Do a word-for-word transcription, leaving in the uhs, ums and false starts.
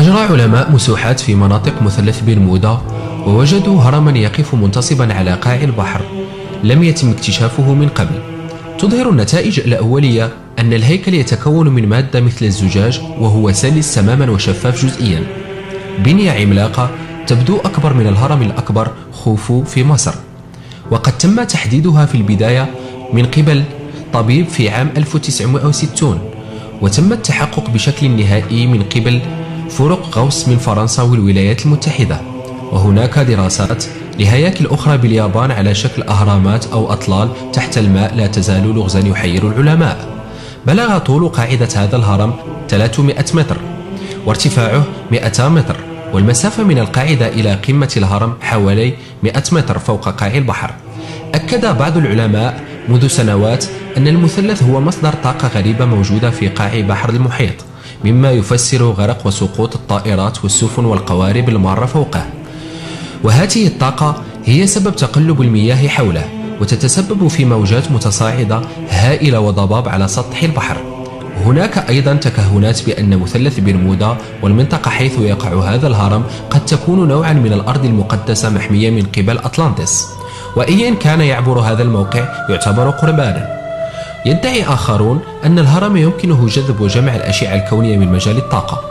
أجرى علماء مسوحات في مناطق مثلث برمودا ووجدوا هرما يقف منتصبا على قاع البحر لم يتم اكتشافه من قبل. تظهر النتائج الأولية أن الهيكل يتكون من مادة مثل الزجاج وهو سلس تماما وشفاف جزئيا، بنية عملاقة تبدو أكبر من الهرم الأكبر خوفو في مصر، وقد تم تحديدها في البداية من قبل طبيب في عام ألف وتسعمائة وستين، وتم التحقق بشكل نهائي من قبل فرق غوص من فرنسا والولايات المتحدة. وهناك دراسات لهياكل أخرى باليابان على شكل أهرامات أو أطلال تحت الماء لا تزال لغزا يحير العلماء. بلغ طول قاعدة هذا الهرم ثلاثمائة متر وارتفاعه مئتي متر، والمسافة من القاعدة إلى قمة الهرم حوالي مئة متر فوق قاع البحر. أكد بعض العلماء منذ سنوات أن المثلث هو مصدر طاقة غريبة موجودة في قاع بحر المحيط، مما يفسر غرق وسقوط الطائرات والسفن والقوارب المارة فوقه، وهذه الطاقة هي سبب تقلب المياه حوله وتتسبب في موجات متصاعدة هائلة وضباب على سطح البحر. هناك أيضا تكهنات بأن مثلث برمودا والمنطقة حيث يقع هذا الهرم قد تكون نوعا من الأرض المقدسة محمية من قبل أطلانتس، وأيا كان يعبر هذا الموقع يعتبر قربانا. يدعي آخرون أن الهرم يمكنه جذب وجمع الأشعة الكونية من مجال الطاقة،